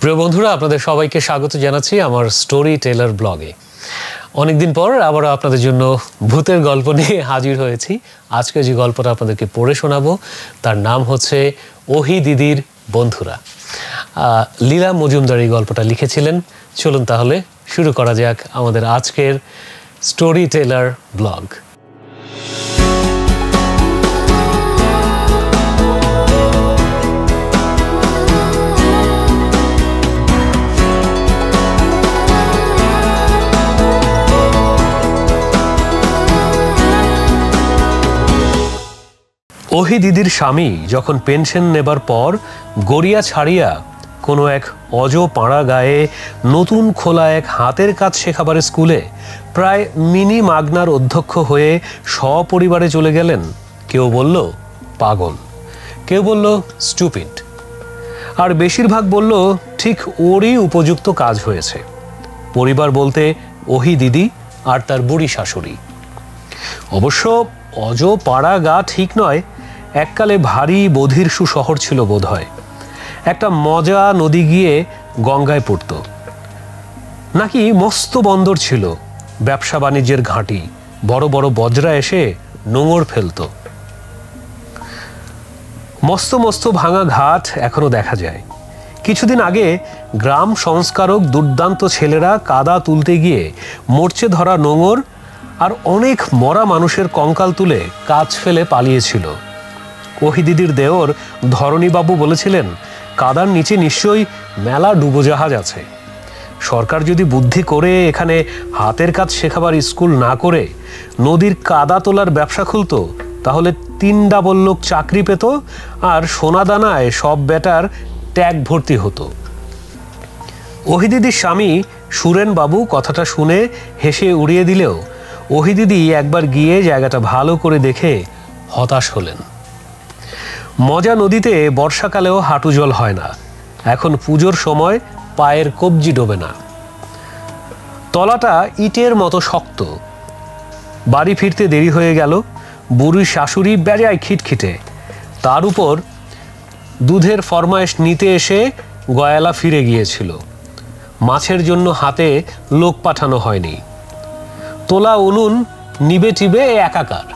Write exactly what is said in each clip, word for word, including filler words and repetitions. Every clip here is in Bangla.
প্রিয় বন্ধুরা, আপনাদের সবাইকে স্বাগত জানাচ্ছি আমার স্টোরি টেলার ব্লগে। অনেকদিন পর আবার আপনাদের জন্য ভূতের গল্প নিয়ে হাজির হয়েছি। আজকে যে গল্পটা আপনাদেরকে পড়ে শোনাবো তার নাম হচ্ছে ওহি দিদির বন্ধুরা। লীলা মজুমদার এই গল্পটা লিখেছিলেন। চলুন তাহলে শুরু করা যাক আমাদের আজকের স্টোরি টেলার ব্লগ। ওহি দিদির স্বামী যখন পেনশন নেবার পর গড়িয়া ছাড়িয়া কোনো এক অজ পাড়া গায়ে নতুন খোলা এক হাতের কাজ শেখাবার স্কুলে প্রায় মিনি মাগনার অধ্যক্ষ হয়ে সপরিবারে চলে গেলেন, কেউ বলল পাগল, কেউ বলল স্টুপিড, আর বেশিরভাগ বলল ঠিক ওরই উপযুক্ত কাজ হয়েছে। পরিবার বলতে ওহি দিদি আর তার বুড়ি শাশুড়ি। অবশ্য অজ পাড়া গা ঠিক নয়, এককালে ভারী বধিরসু শহর ছিল বোধ হয়। একটা মজা নদী গিয়ে গঙ্গায় পড়ত, নাকি মস্ত বন্দর ছিল, ব্যবসা বাণিজ্যের ঘাঁটি, বড় বড় বজরা এসে নোঙর ফেলত। মস্ত মস্ত ভাঙা ঘাট এখনো দেখা যায়। কিছুদিন আগে গ্রাম সংস্কারক দুর্দান্ত ছেলেরা কাদা তুলতে গিয়ে মরচে ধরা নোঙর আর অনেক মরা মানুষের কঙ্কাল তুলে কাজ ফেলে পালিয়েছিল। ওহি দিদির দেওর ধরণীবাবু বলেছিলেন, কাদার নিচে নিশ্চয়ই মেলা ডুবোজাহাজ আছে। সরকার যদি বুদ্ধি করে এখানে হাতের কাজ শেখাবার স্কুল না করে নদীর কাদা তোলার ব্যবসা খুলত, তাহলে তিন ডাবল লোক চাকরি পেত আর সোনাদানায় সব বেটার ট্যাগ ভর্তি হতো। ওহি দিদির স্বামী সুরেন বাবু কথাটা শুনে হেসে উড়িয়ে দিলেও ওহি দিদি একবার গিয়ে জায়গাটা ভালো করে দেখে হতাশ হলেন। মজা নদীতে বর্ষাকালেও হাঁটু জল হয় না, এখন পুজোর সময় পায়ের কবজি ডোবে না। তলাটা ইটের মতো শক্ত। বাড়ি ফিরতে দেরি হয়ে গেল। বুড়ি শাশুড়ি বেজায় খিটখিটে, তার উপর দুধের ফরমায়েশ নিতে এসে গয়ালা ফিরে গিয়েছিল। মাছের জন্য হাতে লোক পাঠানো হয়নি। তোলা উনুন নিবে টিবে একাকার।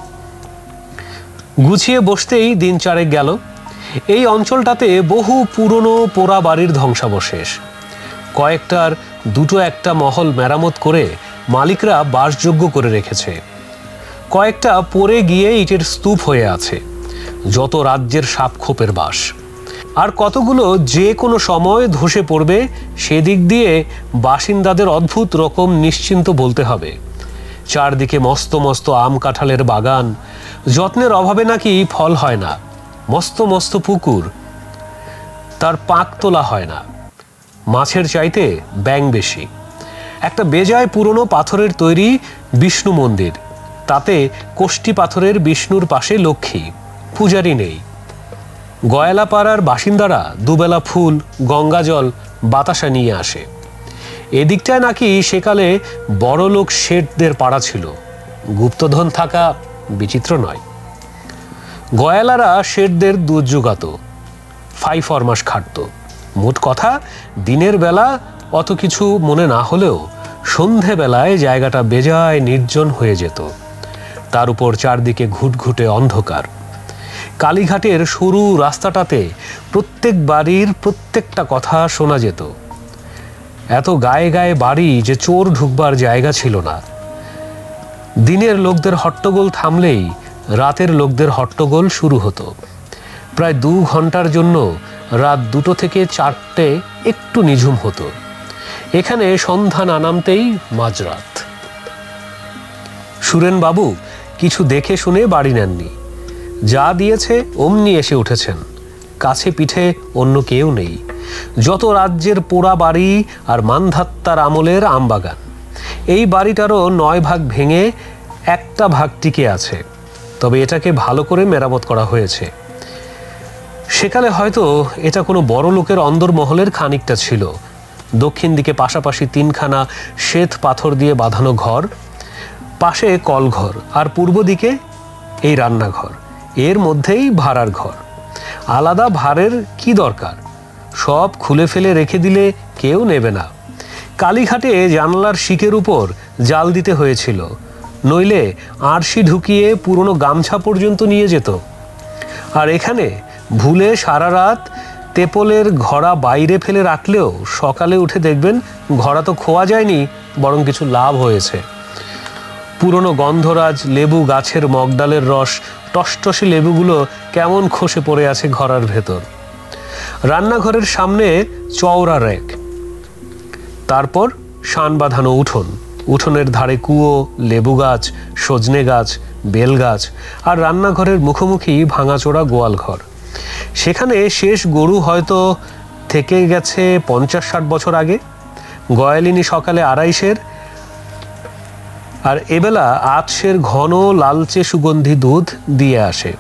গুছিয়ে বসতেই দিন চারেক গেল। এই অঞ্চলটাতে বহু পুরনো পোড়া বাড়ির ধ্বংসাবশেষ। কয়েকটার দুটো একটা মহল মেরামত করে মালিকরা বাসযোগ্য করে রেখেছে। কয়েকটা পড়ে গিয়ে ইটের স্তূপ হয়ে আছে, যত রাজ্যের সাপখোপের বাস। আর কতগুলো যে কোনো সময় ধসে পড়বে, সেদিক দিয়ে বাসিন্দাদের অদ্ভুত রকম নিশ্চিন্ত বলতে হবে। চারদিকে মস্ত মস্ত আম কাঁঠালের বাগান, যত্নের অভাবে নাকি ফল হয় না। মস্ত মস্ত পুকুর, তার পাক তোলা হয় না। মাছের চাইতে ব্যাঙ বেশি। একটা বেজায় পুরনো পাথরের তৈরি বিষ্ণু মন্দির, তাতে কোষ্ঠী পাথরের বিষ্ণুর পাশে লক্ষ্মী, পূজারি নেই। গয়ালাপাড়ার বাসিন্দারা দুবেলা ফুল, গঙ্গা জল, বাতাসা নিয়ে আসে। এদিকটায় নাকি সেকালে বড় লোক শেঠদের পাড়া ছিল। গুপ্তধন থাকা বিচিত্র নয়। গয়ালারা শেঠদের দুধ জোগাত, ফাই ফরমাস খাটত। মোট কথা, দিনের বেলা অত কিছু মনে না হলেও সন্ধেবেলায় জায়গাটা বেজায় নির্জন হয়ে যেত। তার উপর চারদিকে ঘুটঘুটে অন্ধকার। কালীঘাটের সরু রাস্তাটাতে প্রত্যেক বাড়ির প্রত্যেকটা কথা শোনা যেত। এত গায়ে গায়ে বাড়ি যে চোর ঢুকবার জায়গা ছিল না। দিনের লোকদের হট্টগোল থামলেই রাতের লোকদের হট্টগোল শুরু হতো। প্রায় দু ঘন্টার জন্য রাত দুটো থেকে চারটে একটু নিঝুম হতো। এখানে সন্ধ্যা না নামতেই মাঝরাত। সুরেন বাবু কিছু দেখে শুনে বাড়ি নেননি। যা দিয়েছে অমনি এসে উঠেছেন। কাছে পিঠে অন্য কেউ নেই। যত রাজ্যের পোড়া বাড়ি আর মান্ধাত্তার আমলের আমবাগান। এই বাড়িটারও নয় ভাগ ভেঙে একটা ভাগ টিকে আছে, তবে এটাকে ভালো করে মেরামত করা হয়েছে। সেকালে হয়তো এটা কোনো বড় লোকের অন্দরমহলের খানিকটা ছিল। দক্ষিণ দিকে পাশাপাশি তিনখানা শ্বেত পাথর দিয়ে বাঁধানো ঘর, পাশে কলঘর, আর পূর্ব দিকে এই রান্নাঘর। এর মধ্যেই ভাড়ার ঘর। আলাদা ভাড়ের কি দরকার? সব খুলে ফেলে রেখে দিলে কেউ নেবে না। কালীঘাটে জানালার শিকের উপর জাল দিতে হয়েছিল, নইলে আরশি ঢুকিয়ে পুরনো গামছা পর্যন্ত নিয়ে যেত। আর এখানে ভুলে সারা রাত তেপলের ঘড়া বাইরে ফেলে রাখলেও সকালে উঠে দেখবেন ঘড়া তো খোয়া যায়নি, বরং কিছু লাভ হয়েছে। পুরনো গন্ধরাজ লেবু গাছের মগডালের রস টসটসে লেবুগুলো কেমন খসে পড়ে আছে ঘড়ার ভেতর। রান্নাঘরের সামনে চওড়া র্যাক, তারপর শান বাঁধানো উঠোন, উঠোনের ধারে কুয়ো, লেবু গাছ, সজনে গাছ, বেল গাছ, আর রান্নাঘরের মুখোমুখি ভাঙাচোরা গোয়াল ঘর। সেখানে শেষ গরু হয়তো থেকে গেছে পঞ্চাশ ষাট বছর আগে। গয়ালিনী সকালে আড়াইশের আর এবেলা আটশের ঘন লালচে সুগন্ধি দুধ দিয়ে আসে।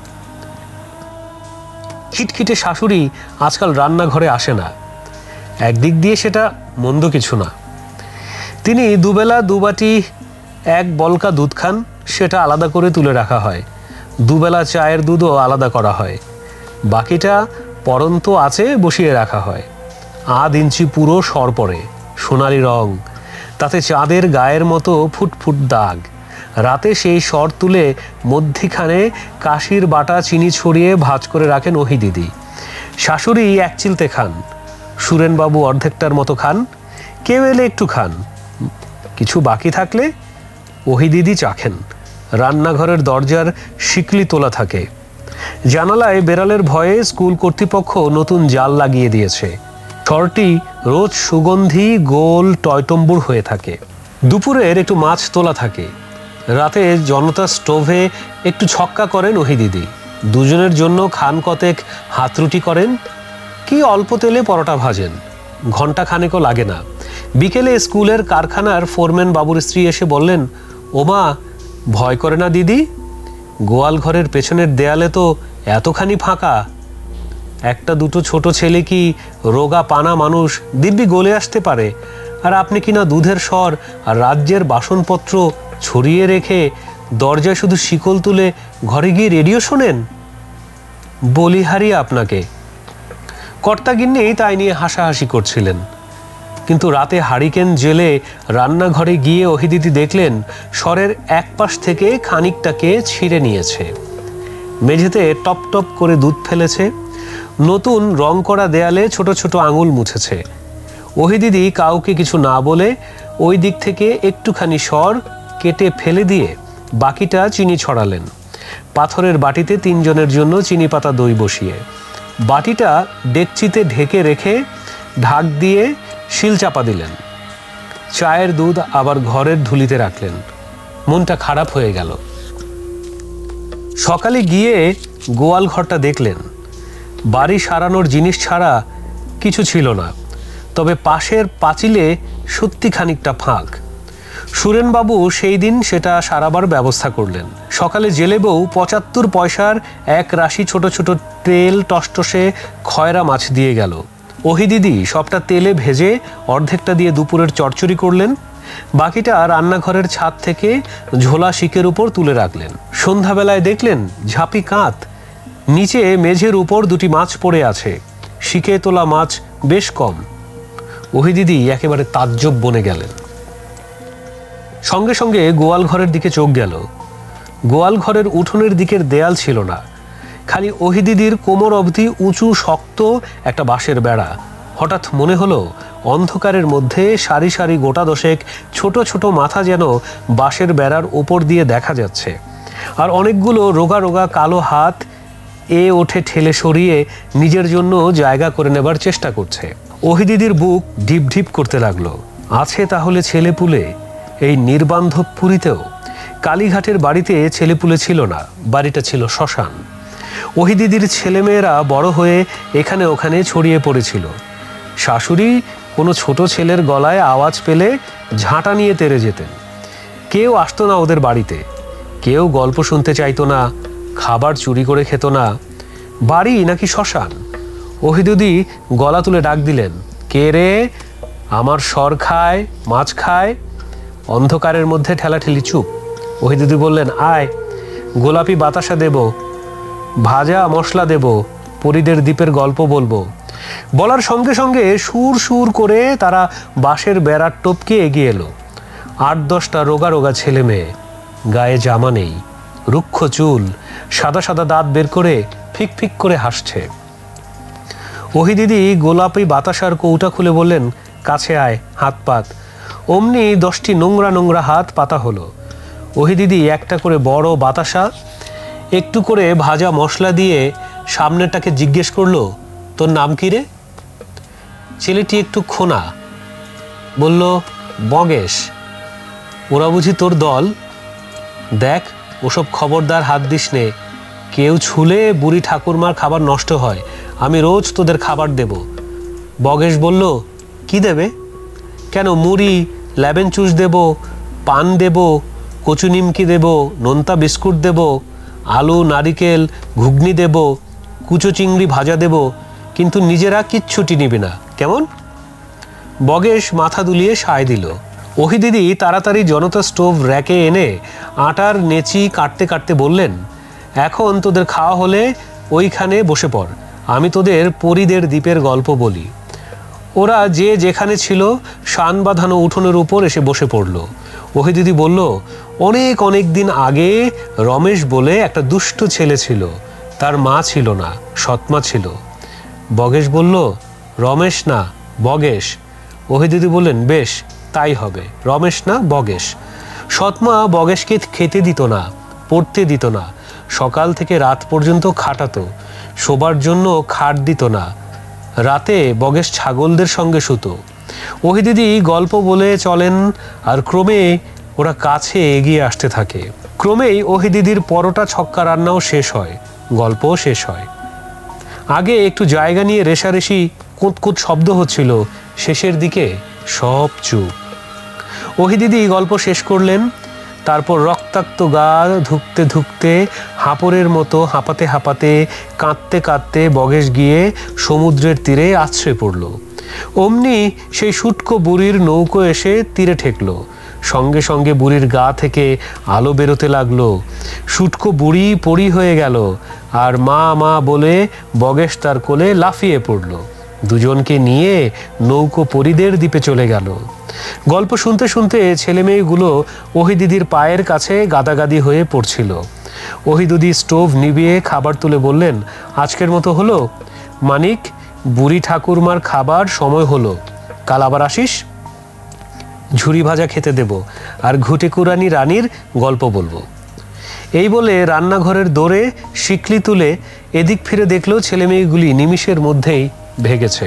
খিটখিটে শাশুড়ি আজকাল রান্নাঘরে আসে না, একদিক দিয়ে সেটা মন্দ কিছু না। তিনি দুবেলা দুবাটি এক বলকা দুধ খান, সেটা আলাদা করে তুলে রাখা হয়। দুবেলা চায়ের দুধও আলাদা করা হয়, বাকিটা পরন্ত আছে বসিয়ে রাখা হয়। আধ ইঞ্চি পুরো সর পড়ে, সোনালি রং, তাতে চাঁদের গায়ের মতো ফুটফুট দাগ। রাতে সেই সর তুলে মধ্যিখানে কাশির বাটা চিনি ছড়িয়ে ভাঁজ করে রাখেন ওহি দিদি। শাশুড়ি এক চিলতে খান, সুরেনবাবু অর্ধেকটার মতো খান, কেউ এলে একটু খান, কিছু বাকি থাকলে ওহি দিদি চাখেন। রান্নাঘরের দরজার শিকলি তোলা থাকে। জানালায় বেড়ালের ভয়ে স্কুল কর্তৃপক্ষ নতুন জাল লাগিয়ে দিয়েছে। সরটি রোজ সুগন্ধি গোল টয়টম্বুর হয়ে থাকে। দুপুরের একটু মাছ তোলা থাকে। রাতে জনতা স্টোভে একটু ছক্কা করেন ওহি দিদি। দুজনের জন্য খান কতেক হাতরুটি করেন, কি অল্প তেলে পরোটা ভাজেন। ঘন্টা খানেকও লাগে না। বিকেলে স্কুলের কারখানার ফোরম্যান বাবুর স্ত্রী এসে বললেন, ওমা, ভয় করে না দিদি? গোয়াল ঘরের পেছনের দেয়ালে তো এতখানি ফাঁকা, একটা দুটো ছোট ছেলে কি রোগা পানা মানুষ দিব্যি গলে আসতে পারে, আর আপনি কিনা দুধের স্বর আর রাজ্যের বাসনপত্র ছড়িয়ে রেখে দরজায় শুধু শিকল তুলে ঘরে গিয়ে রেডিও শোনেন। বলিহারি আপনাকে। কর্তাগিন্নি তাই নিয়ে হাসাহাসি করছিলেন, কিন্তু রাতে হারিকেন জেলে রান্নাঘরে গিয়ে ওহিদিদি দেখলেন স্বরের এক পাশ থেকে খানিকটাকে ছিঁড়ে নিয়েছে, মেঝেতে টপ টপ করে দুধ ফেলেছে, নতুন রং করা দেয়ালে ছোট ছোট আঙুল মুছেছে। ওহিদিদি কাউকে কিছু না বলে ওই দিক থেকে একটুখানি স্বর কেটে ফেলে দিয়ে বাকিটা চিনি ছড়ালেন। পাথরের বাটিতে তিনজনের জন্য চিনি পাতা দই বসিয়ে বাটিটা ডেকচিতে ঢেকে রেখে ঢাক দিয়ে শিল চাপা দিলেন। চায়ের দুধ আবার ঘরের ধুলিতে রাখলেন। মনটা খারাপ হয়ে গেল। সকালে গিয়ে গোয়াল ঘরটা দেখলেন। বাড়ি সারানোর জিনিস ছাড়া কিছু ছিল না, তবে পাশের পাঁচিলে সত্যি খানিকটা ফাঁক। সুরেনবাবু সেই দিন সেটা সারাবার ব্যবস্থা করলেন। সকালে জেলে বউ পঁচাত্তর পয়সার এক রাশি ছোট ছোট তেল টসটসে খয়রা মাছ দিয়ে গেল। ওহি দিদি সবটা তেলে ভেজে অর্ধেকটা দিয়ে দুপুরের চচ্চড়ি করলেন, বাকিটা রান্নাঘরের ছাদ থেকে ঝোলা শিকের উপর তুলে রাখলেন। সন্ধ্যাবেলায় দেখলেন ঝাঁপি কাত, নিচে মেঝের উপর দুটি মাছ পড়ে আছে, শিকে তোলা মাছ বেশ কম। ওহি দিদি একেবারে তাজ্জব বনে গেলেন। সঙ্গে সঙ্গে গোয়াল ঘরের দিকে চোখ গেল। গোয়াল ঘরের উঠোনের দিকের দেয়াল ছিল না, খালি ওহি দিদির কোমর অবধি উঁচু শক্ত একটা বাঁশের বেড়া। হঠাৎ মনে হলো অন্ধকারের মধ্যে সারি সারি গোটা দশেক ছোট ছোট মাথা যেন বাঁশের বেড়ার ওপর দিয়ে দেখা যাচ্ছে, আর অনেকগুলো রোগা রোগা কালো হাত এ ওঠে ঠেলে সরিয়ে নিজের জন্য জায়গা করে নেবার চেষ্টা করছে। ওহি দিদির বুক ঢিপ ঢিপ করতে লাগলো। আছে তাহলে ছেলেপুলে এই নির্বান্ধব পুরীতেও? কালীঘাটের বাড়িতে ছেলেপুলে ছিল না, বাড়িটা ছিল শ্মশান। ওহি দিদির ছেলেমেয়েরা বড় হয়ে এখানে ওখানে ছড়িয়ে পড়েছিল। শাশুড়ি কোনো ছোট ছেলের গলায় আওয়াজ পেলে ঝাঁটা নিয়ে তেড়ে যেতেন। কেউ আসতো না ওদের বাড়িতে, কেউ গল্প শুনতে চাইতো না, খাবার চুরি করে খেত না। বাড়ি নাকি শ্মশান? ওহি দিদি গলা তুলে ডাক দিলেন, কে রে? আমার স্বর খায়, মাছ খায়। অন্ধকারের মধ্যে ঠেলাঠেলি চুপ। ওহি দিদি বললেন, আয়, গোলাপি বাতাসা দেব, ভাজা মশলা দেব, পরিদের দ্বীপের গল্প বলবো। বলার সঙ্গে সঙ্গে সুর সুর করে তারা বাঁশের বেড়ার টপকে এগিয়ে এলো। আট দশটা রোগা রোগা ছেলে মেয়ে, গায়ে জামা নেই, রুক্ষ চুল, সাদা সাদা দাঁত বের করে ফিক ফিক করে হাসছে। ওহি দিদি গোলাপি বাতাসার কৌটা খুলে বললেন, কাছে আয়, হাত পাত। অমনি দশটি নোংরা নোংরা হাত পাতা হলো। ওহি দিদি একটা করে বড় বাতাসা একটু করে ভাজা মশলা দিয়ে সামনেটাকে জিজ্ঞেস করলো, তোর নাম কি রে? ছেলেটি একটু খোনা, বলল, বগেশ। ওরা বুঝি তোর দল? দেখ, ওসব খবরদার হাত দিস নে। কেউ ছুলে বুড়ি ঠাকুরমার খাবার নষ্ট হয়। আমি রোজ তোদের খাবার দেব। বগেশ বলল, কি দেবে? কেন, মুড়ি, লেবেন চুষ দেব, পান দেব, কচু নিমকি দেব, নোনতা বিস্কুট দেব, আলু নারিকেল ঘুগনি দেব, কুচো চিংড়ি ভাজা দেব, কিন্তু নিজেরা কিচ্ছুটি নিবি না, কেমন? বগেশ মাথা দুলিয়ে সায় দিল। ওহি দিদি তাড়াতাড়ি জনতা স্টোভ র্যাকে এনে আটার নেচি কাটতে কাটতে বললেন, এখন তোদের খাওয়া হলে ওইখানে বসে পড়, আমি তোদের পরীদের দ্বীপের গল্প বলি। ওরা যে যেখানে ছিল শান বাঁধানো উঠোনের উপর এসে বসে পড়ল। ওহি দিদি বলল, অনেক অনেক দিন আগে রমেশ বলে একটা দুষ্ট ছেলে ছিল। তার মা ছিল না, সৎমা ছিল। বগেশ বলল, রমেশ না, বগেশ। ওহি দিদি বললেন, বেশ, তাই হবে, রমেশ না বগেশ। সৎমা বগেশকে খেতে দিত না, পড়তে দিত না, সকাল থেকে রাত পর্যন্ত খাটাতো, শোবার জন্য খাট দিত না। রাতে বগেশ ছাগলদের সঙ্গে শুতো। ওহি দিদি গল্প বলে চলেন, আর ক্রমে ওরা কাছে এগিয়ে আসতে থাকে। ক্রমেই ওহি দিদির পরোটা ছক্কা রান্নাও শেষ হয়, গল্পও শেষ হয়। আগে একটু জায়গা নিয়ে রেশারেশি কুঁতকুত শব্দ হচ্ছিল, শেষের দিকে সব চুপ। ওহি দিদি গল্প শেষ করলেন। তারপর রক্তাক্ত গা ধুকতে ধুকতে, হাঁপড়ের মতো হাঁপাতে হাঁপাতে, কাঁদতে কাঁদতে বগেশ গিয়ে সমুদ্রের তীরে আছড়ে পড়ল। অমনি সেই শুটকো বুড়ির নৌকো এসে তীরে ঠেকল। সঙ্গে সঙ্গে বুড়ির গা থেকে আলো বেরোতে লাগলো। শুটকো বুড়ি পড়ি হয়ে গেল, আর মা মা বলে বগেশ তার কোলে লাফিয়ে পড়ল। দুজনকে নিয়ে নৌকো পরীদের দ্বীপে চলে গেল। গল্প শুনতে শুনতে ছেলেমেয়েগুলো ওহি দিদির পায়ের কাছে গাদাগাদি হয়ে পড়ছিল। ওহি দিদি স্টোভ নিভিয়ে খাবার তুলে বললেন, আজকের মতো হলো মানিক, বুড়ি ঠাকুরমার খাবার সময় হলো, কাল আবার আসিস, ঝুরি ভাজা খেতে দেব, আর ঘুটে কুরানি রানীর গল্প বলবো। এই বলে রান্নাঘরের দোরে শিকলি তুলে এদিক ফিরে দেখলো ছেলেমেয়েগুলি নিমিষের মধ্যেই ভেগেছে।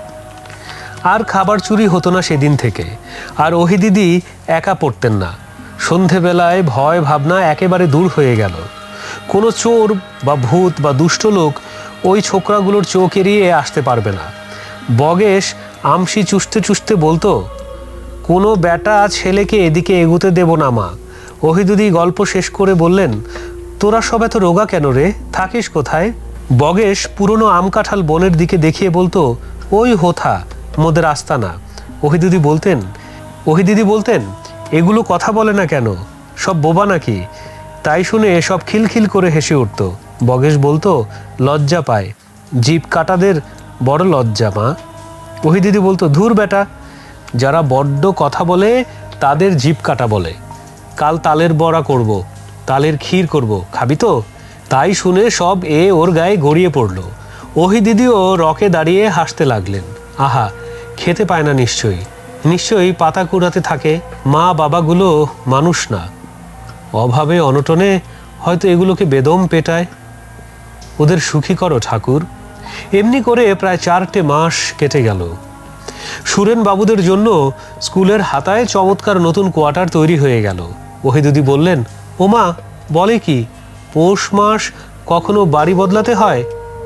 আর খাবার চুরি হতো না সেদিন থেকে। আর ওহি দিদি একা পড়তেন না। সন্ধেবেলায় ভয় ভাবনা একেবারে দূর হয়ে গেল। কোনো চোর বা ভূত বা দুষ্ট লোক ওই ছোকরাগুলোর চোখ এড়িয়ে আসতে পারবে না। বগেশ আমসি চুষতে চুষতে বলতো, কোনো বেটা ছেলেকে এদিকে এগুতে দেব না মা। ওহি দিদি গল্প শেষ করে বললেন, তোরা সব এত রোগা কেন রে, থাকিস কোথায়? বগেশ পুরনো আম কাঁঠাল বনের দিকে দেখিয়ে বলতো, ওই হোথা মোদের আস্তানা। ওহি দিদি বলতেন ওহি দিদি বলতেন এগুলো কথা বলে না কেন, সব বোবা নাকি? তাই শুনে সব খিলখিল করে হেসে উঠত। বগেশ বলতো, লজ্জা পায়, জিভ কাটাদের বড় লজ্জা মা। ওহি দিদি বলতো, ধুর বেটা, যারা বড্ড কথা বলে তাদের জিভ কাটা বলে। কাল তালের বড়া করব, তালের ক্ষীর করব, খাবি তো? তাই শুনে সব এ ওর গায়ে গড়িয়ে পড়ল। ওহি দিদিও রকে দাঁড়িয়ে হাসতে লাগলেন। আহা, খেতে পায় না নিশ্চয়ই, নিশ্চয়ই পাতা কুড়াতে থাকে। মা বাবাগুলো মানুষ না, অভাবে অনটনে হয়তো এগুলোকে বেদম পেটায়। ওদের সুখী করো ঠাকুর। এমনি করে প্রায় চারটে মাস কেটে গেল। সুরেন বাবুদের জন্য স্কুলের হাতায় চমৎকার নতুন কোয়ার্টার তৈরি হয়ে গেল। ওহি দিদি বললেন, ওমা, বলে কি, পৌষ মাস কখনো বাড়ি বদলাতে হয়?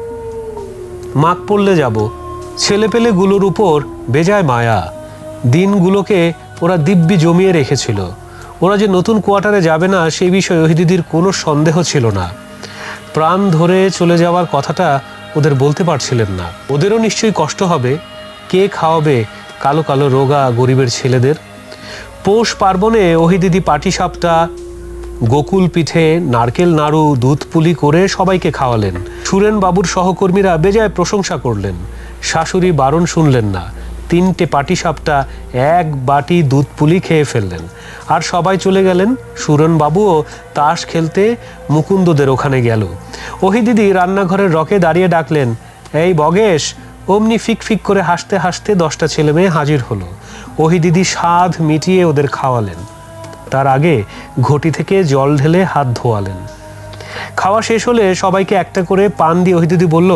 মাগ পড়লে যাব। ছেলেপেলেগুলোর উপর বেজায় মায়া। দিনগুলোকে ওরা দিব্যি জমিয়ে রেখেছিল। ওরা যে নতুন কোয়ার্টারে যাবে না সেই বিষয়ে ওহি দিদির কোনো সন্দেহ ছিল না। প্রাণ ধরে চলে যাওয়ার কথাটা ওদের বলতে পারছিলেন না। ওদেরও নিশ্চয়ই কষ্ট হবে। কে খাওয়াবে কালো কালো রোগা গরিবের ছেলেদের? পৌষ পার্বণে ওহি দিদি পাটিসাপটা, গোকুল পিঠে, নারকেল নাড়ু, দুধ পুলি করে সবাইকে খাওয়ালেন। সুরেন বাবুর সহকর্মীরা বেজায় প্রশংসা করলেন। শাশুড়ি বারণ শুনলেন না, তিনটে পাটিসাপটা এক বাটি দুধ পুলি খেয়ে ফেললেন। আর সবাই চলে গেলেন। সুরনবাবুও তাস খেলতে মুকুন্দদের ওখানে গেল। ওহি দিদি রান্নাঘরের রকে দাঁড়িয়ে ডাকলেন, এই বগেশ। অমনি ফিক ফিক করে হাসতে হাসতে দশটা ছেলে মেয়ে হাজির হলো। ওহি দিদি স্বাদ মিটিয়ে ওদের খাওয়ালেন। তার আগে ঘটি থেকে জল ঢেলে হাত ধোয়ালেন। খাওয়া শেষ হলে সবাইকে একটা করে পান দিয়ে ওহি দিদি বলল,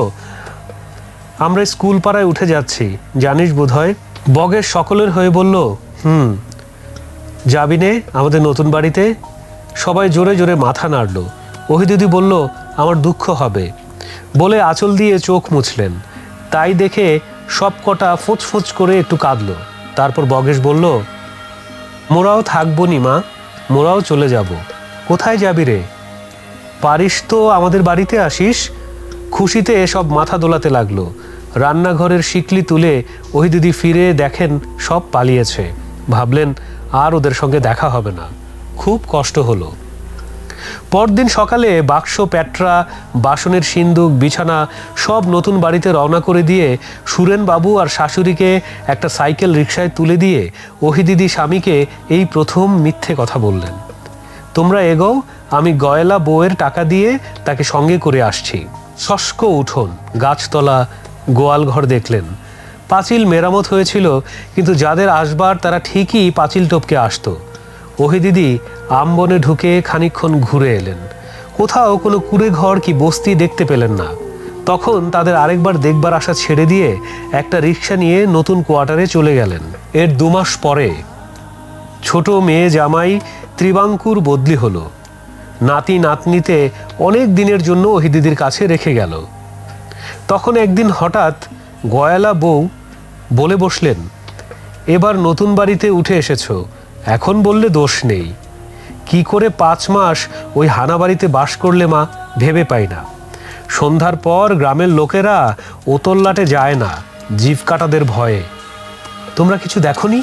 আমরা স্কুল পাড়ায় উঠে যাচ্ছি, জানিস বোধহয়। বগেশ সকলের হয়ে বলল, হুম। যাবি নে আমাদের নতুন বাড়িতে? সবাই জোরে জোরে মাথা নাড়ল। ওহি দিদি বলল, আমার দুঃখ হবে বলে আঁচল দিয়ে চোখ মুছলেন। তাই দেখে সব কটা ফোঁচ ফোঁচ করে একটু কাঁদল। তারপর বগেশ বলল, মোরাও থাকবো নি মা, মোরাও চলে যাব। কোথায় যাবি রে? পারিস তো আমাদের বাড়িতে আসিস। খুশিতে সব মাথা দোলাতে লাগলো। রান্নাঘরের শিকলি তুলে ওহি দিদি ফিরে দেখেন সব পালিয়েছে। ভাবলেন আর ওদের সঙ্গে দেখা হবে না। খুব কষ্ট হলো। পরদিন সকালে বাক্স, প্যাটরা, বাসনের সিন্দুক, বিছানা সব নতুন বাড়িতে রওনা করে দিয়ে সুরেনবাবু আর শাশুড়িকে একটা সাইকেল রিকশায় তুলে দিয়ে ওহি দিদি স্বামীকে এই প্রথম মিথ্যে কথা বললেন, তোমরা এগোও, আমি গয়লা বউয়ের টাকা দিয়ে তাকে সঙ্গে করে আসছি। শস্ক উঠোন, গাছতলা, গোয়ালঘর দেখলেন। পাঁচিল মেরামত হয়েছিল, কিন্তু যাদের আসবার তারা ঠিকই পাঁচিল টপকে আসতো। ওহি দিদি আমবনে ঢুকে খানিকক্ষণ ঘুরে এলেন। কোথাও কোনো কুড়ে ঘর কি বস্তি দেখতে পেলেন না। তখন তাদের আরেকবার দেখবার আশা ছেড়ে দিয়ে একটা রিক্সা নিয়ে নতুন কোয়ার্টারে চলে গেলেন। এর দু মাস পরে ছোট মেয়ে জামাই ত্রিবাঙ্কুর বদলি হলো। নাতি নাতনিতে অনেক দিনের জন্য ওহি দিদির কাছে রেখে গেল। তখন একদিন হঠাৎ গয়ালা বউ বলে বসলেন, এবার নতুন বাড়িতে উঠে এসেছো, এখন বললে দোষ নেই। কি করে পাঁচ মাস ওই হানা বাড়িতে বাস করলে মা, ভেবে পাই না। সন্ধ্যার পর গ্রামের লোকেরা ওতল্লাটে যায় না, জিভ কাটাদের ভয়ে। তোমরা কিছু দেখনি?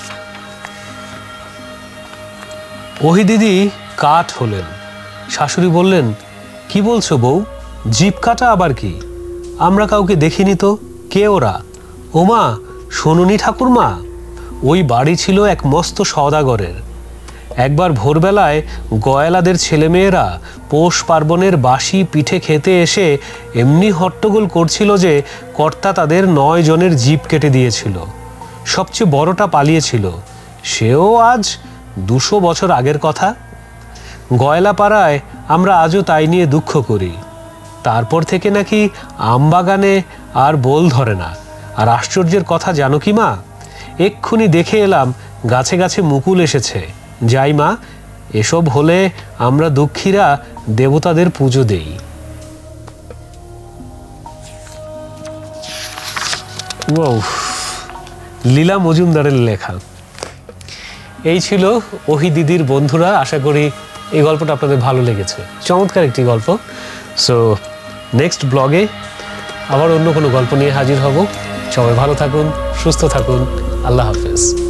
ওহি দিদি কাঠ হলেন। শাশুড়ি বললেন, কি বলছো বউ? জিভ কাটা আবার কি? আমরা কাউকে দেখিনি তো। কে ওরা? ওমা, শোনুনি ঠাকুরমা? ওই বাড়ি ছিল এক মস্ত সওদাগরের। একবার ভোরবেলায় গয়ালাদের ছেলেমেয়েরা পৌষ পার্বণের বাসি পিঠে খেতে এসে এমনি হট্টগোল করছিল যে কর্তা তাদের নয় জনের জিভ কেটে দিয়েছিল। সবচেয়ে বড়টা পালিয়েছিল। সেও আজ দুশো বছর আগের কথা। গয়লাপাড়ায় আমরা আজও তাই নিয়ে দুঃখ করি। তারপর থেকে নাকি আমবাগানে আর বোল ধরে না। আর আশ্চর্যের কথা জানো কি মা, এক্ষুনি দেখে এলাম গাছে গাছে মুকুল এসেছে। যাই মা, এসব হলে আমরা দুঃখীরা দেবতাদের পুজো দেই। লীলা মজুমদারের লেখা। এই ছিল ওহি দিদির বন্ধুরা। আশা করি এই গল্পটা আপনাদের ভালো লেগেছে। চমৎকার একটি গল্প। সো নেক্সট ব্লগে আবার অন্য কোনো গল্প নিয়ে হাজির হব। সবাই ভালো থাকুন, সুস্থ থাকুন। আল্লাহ হাফেজ।